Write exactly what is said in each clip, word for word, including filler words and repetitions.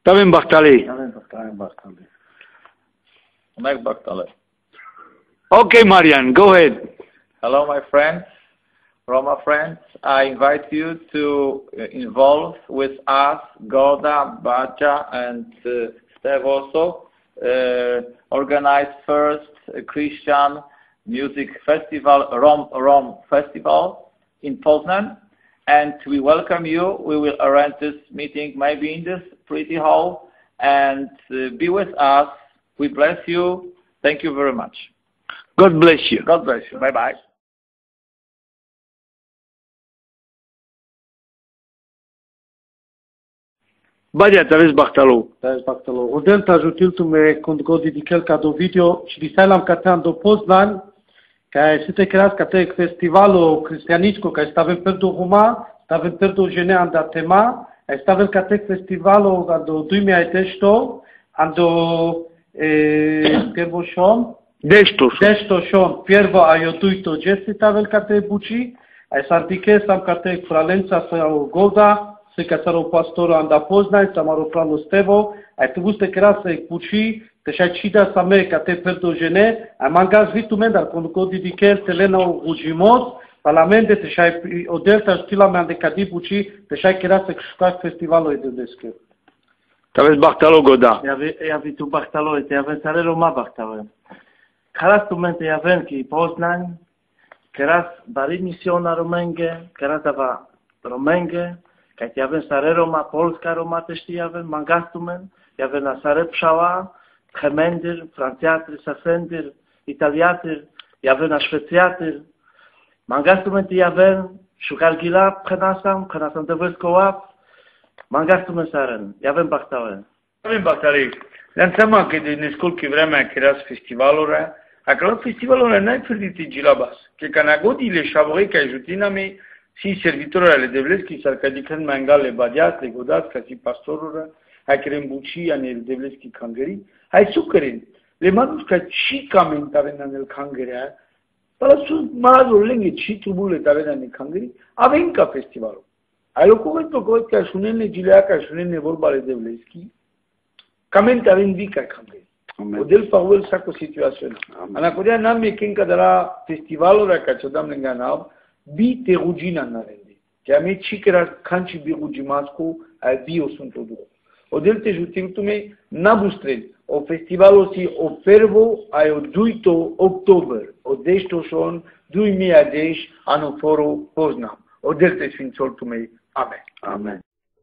Tavem Bachtali. Tavem Bachtali. Mike Bachtali. Okay, Marian, go ahead. Hello, my friends, Roma friends. I invite you to involve with us, Gorda, Bacha, and uh, Steve also. Uh, organize first a Christian music festival, Rom Rom Festival in Poznan, and we welcome you. We will arrange this meeting maybe in this pretty hall, and uh, be with us. We bless you. Thank you very much. God bless you. God bless you. Bye bye. Badia, Taves Bachtalo. Taves Bachtalo. Odel ta ajutil tu me când go dedikel ca do video și disailam ca te do Poznan, ca se te creas ca te festivalo cristianico ca stavem per do Roma, stavem per do Gene anda tema, stavem ca te festivalo ca do două mii șaisprezece, ando eh pervoshom Destos. Destoshom, piervo aiotuito gesti tavel ca te buci, ai santike sam ca te fralența să goda. Se casaro pastorul anda Poznan, samaro plano Stevo, ai trebuit să creasă să puci, te și cida să me ca te perdogene, ai mangas vitu men dar când go dedikel telena ujimos, parlamente te și o delta stila me ande cadi puci, te și creasă să fac festivalul de descă. Taves Bachtalo goda. Ja ja vitu Bachtalo, te avem sare Roma Bachtalo. Caras tu mente avem ki Poznan, caras bari misiona romenge, caras dava romenge. Kaj ti avem sare Roma, Polska Roma te știi avem, mangastumen, ti avem na sare Pșaua, Chemendir, Franțiatir, Safendir, Italiatir, ti avem na Șvețiatir, mangastumen ti avem, Șucarghila, Prenasam, Prenasam de Vâscoap, mangastumen saren, ti avem Bachtale. Avem Bachtale. Le-am seama că de nesculchi vremea că era festivalul, acolo festivalul n-ai pierdut gilabas, că ca nagodile șavorei ca jutina mei, si servitorul ale devleski sarcadican mangale badiat le godat ca si pastorul hai crembuci ane devleski kangeri hai sucărin le manus ca și comentare în el kangerea para su marazul lenge și trubule tare în kangeri avem ca festivalul ai locumentul că ca sunene gilea ca sunene vorba ale devleski comente avem vica kangeri model faul sa cu situația ana codia n-am e kinka de la festivalul ca ce dam lângă nav bi te rugina narende. Che a me cicera canci bi rugimasco a bio sunt odu. O del te jutimtume nabustrel. O festivalul si o fervo a o duito october. O desto son două mii zece anul foro Poznan. O del te sfințoltume. Amen. Amen.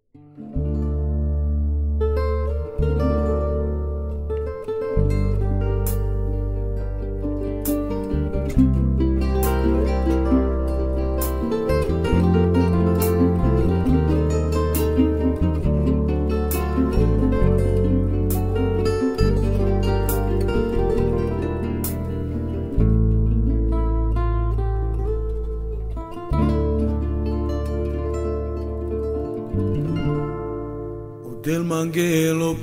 Del Mangelo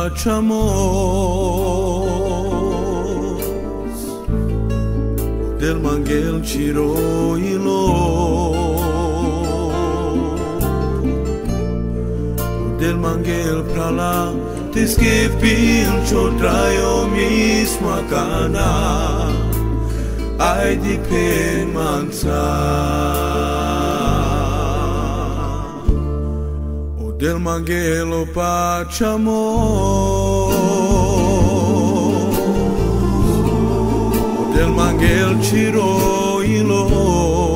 pachamos, del Mangel Chiroilo, del Mangel Prala, te skipil chotrayo misma cana, ai di pen mansa. Del Mangelo pachamos, del Mangel Chiroilo.